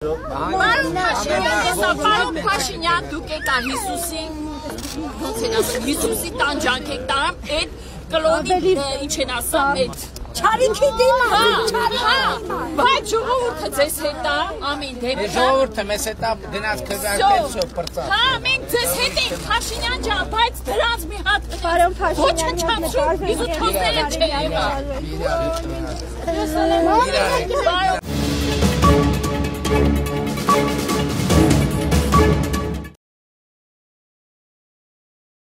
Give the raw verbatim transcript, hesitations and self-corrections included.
Պարոն Փաշինյան, դուք եք Հիսուսին, ոնց են ասում, Հիսուսի տանջանք եք տարամ, այդ կլոնի ինչ են ասում, այդ Չարիքի դիմա, բայց ժողովուրդը ձեզ հետ է, ամեն դեպքում։ Ժողովուրդը մեզ հետ է գնաց քվեարկեցով պրծած։ Հա, մենք ձեզ հետ ենք, Փաշինյան ջան, բայց դրանց մի հատ Պարոն Փաշինյան, ոչ չչացրու, իզուտ հոստերը չէ եղա։